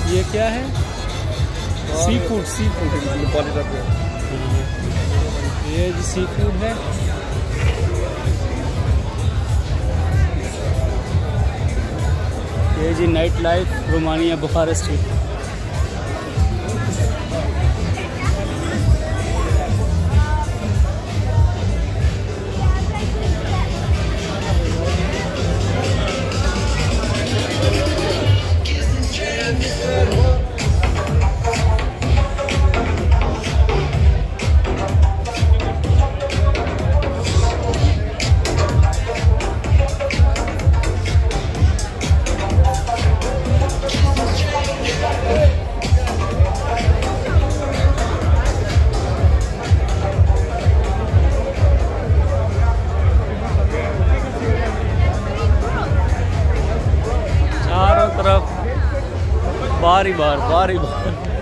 ये क्या है? सी फूड ये जी सी फूड है। ये जी नाइट लाइफ रोमानिया बुखारेस्ट। चारों तरफ बार ही बार